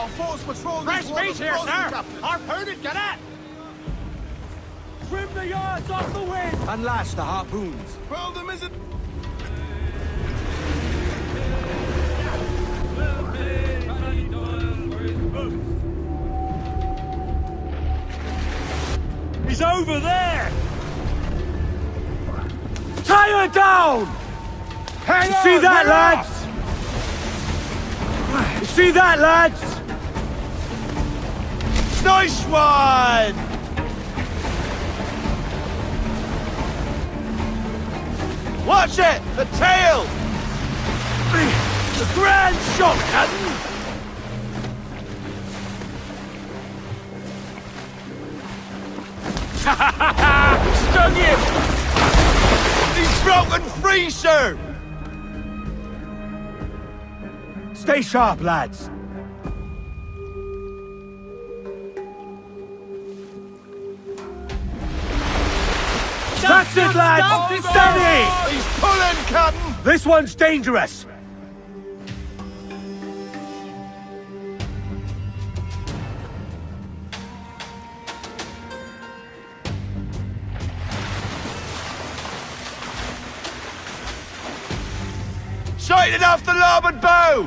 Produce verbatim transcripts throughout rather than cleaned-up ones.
Our force patrols Fresh this water meat here, closely, sir! Captain. Harpoon it, get it! Trim the yards off the wind! Unlash the harpoons. Well, them isn't... He's over there! Tie her down! Hang You on! see that, hang lads? You see that, lads? Nice one! Watch it! The tail! The grand shot, Captain! Stung him! He's broken free, sir! Stay sharp, lads. That's it, lads! Steady! He's pulling, Captain! This one's dangerous! Sighted off the larboard bow!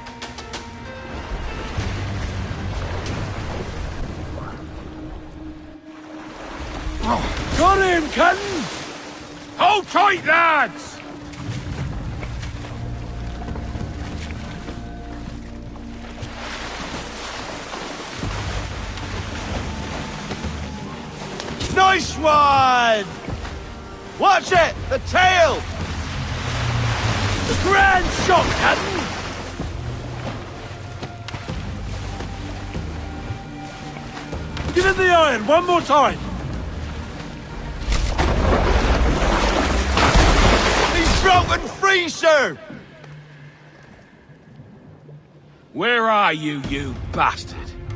Got him, Captain! Hold tight, lads! Nice one! Watch it! The tail! The grand shot, Captain! Give it the iron one more time! He's broken free, sir! Where are you, you bastard?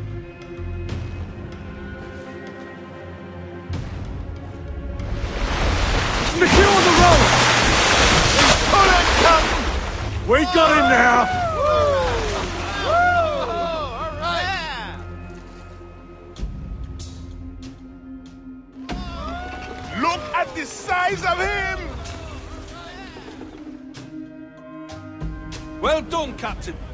Secure the rope! Pull it, Captain! We got him now! Look at the size of him! Well done, Captain.